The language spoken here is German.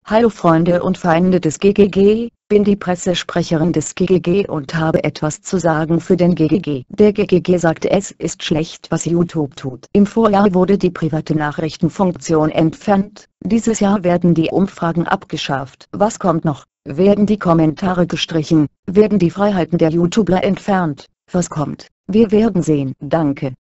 Hallo Freunde und Feinde des GGG, bin die Pressesprecherin des GGG und habe etwas zu sagen für den GGG. Der GGG sagte, es ist schlecht, was YouTube tut. Im Vorjahr wurde die private Nachrichtenfunktion entfernt, dieses Jahr werden die Umfragen abgeschafft. Was kommt noch? Werden die Kommentare gestrichen? Werden die Freiheiten der YouTuber entfernt? Was kommt? Wir werden sehen. Danke.